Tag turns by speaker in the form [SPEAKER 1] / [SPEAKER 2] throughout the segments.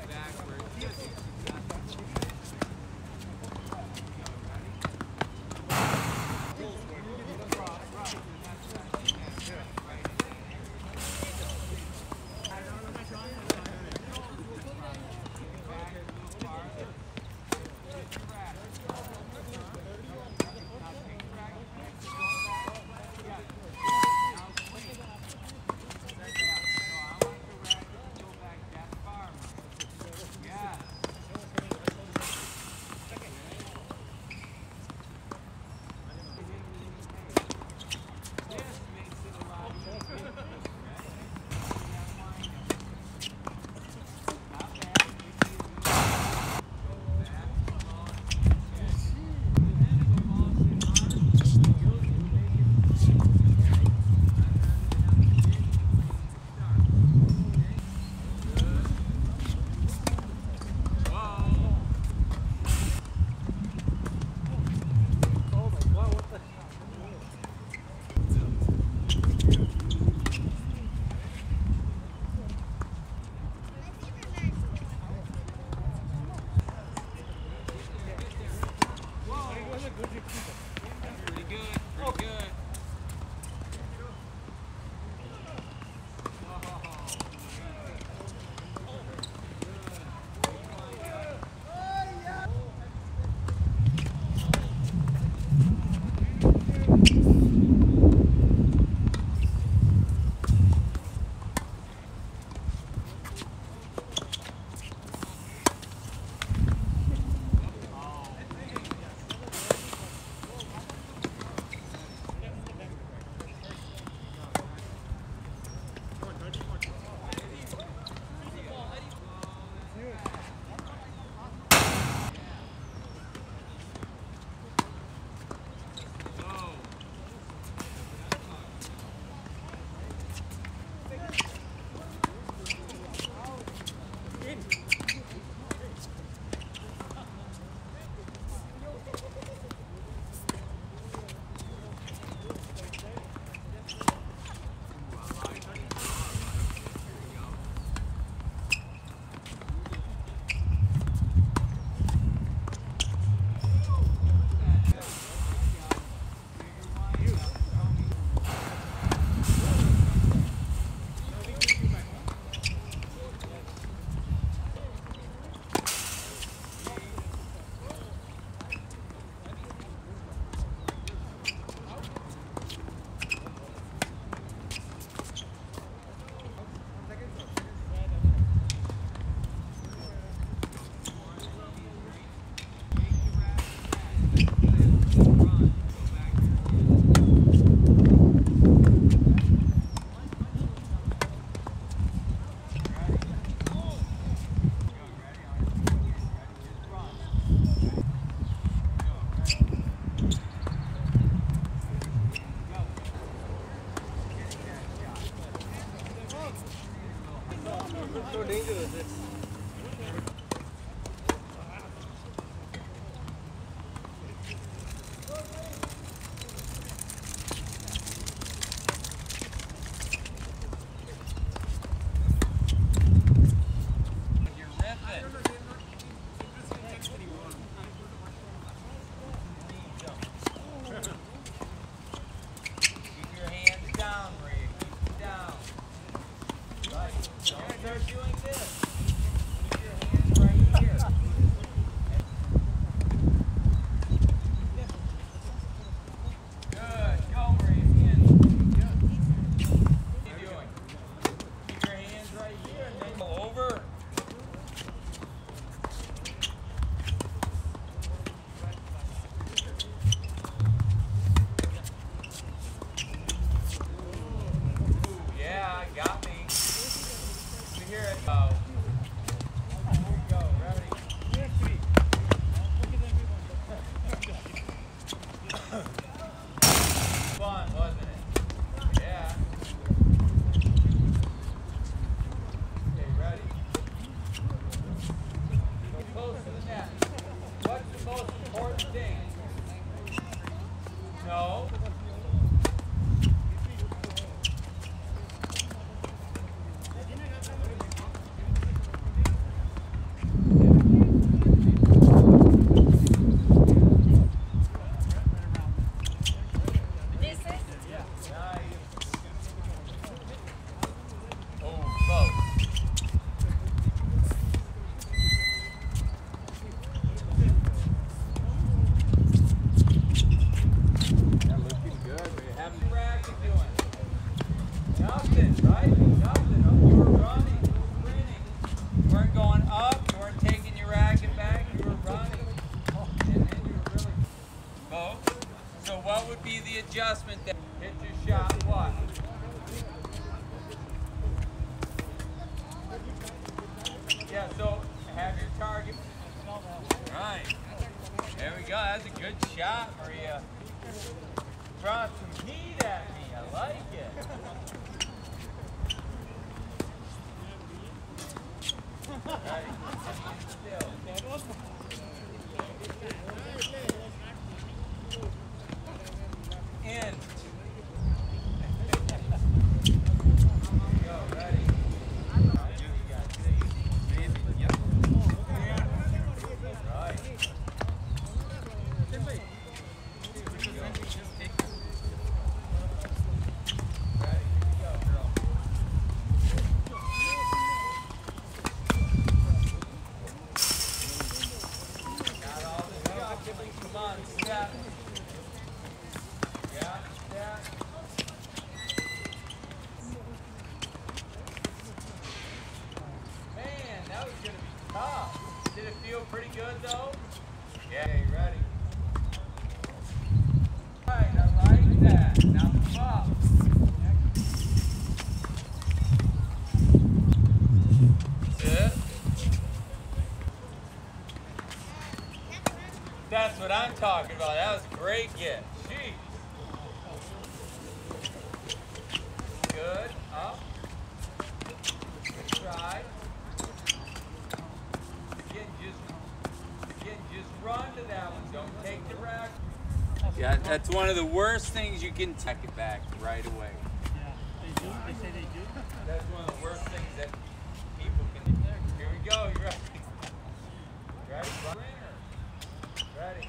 [SPEAKER 1] Yeah. going up, you weren't taking your racket back, you were running. And then you were really both. So what would be the adjustment that hit your shot what? Yeah, so have your target. Right. There we go. That's a good shot, Maria. Brought some heat at me. I like it. Right. In. Go, ready. Come on, step. Yeah, step. Man, that was going to be tough. Did it feel pretty good, though? Yeah. Okay, ready? All right, I like that. Now come up. That's it. That's what I'm talking about. That was a great get. Jeez. Good. Up. Good try. Again, just run to that one. Don't take the rack. Yeah, that's one of the worst things you can take it back right away.
[SPEAKER 2] Yeah, they do. They say they do.
[SPEAKER 1] That's one of the worst things that people can do. Here we go. You ready? Ready? Ready.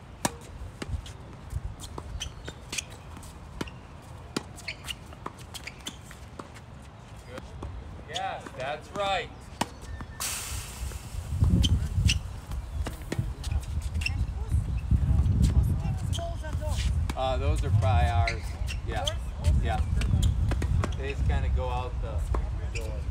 [SPEAKER 1] Good. Yes, that's right. Those are probably ours. Yeah. Yeah. They just kind of go out the door.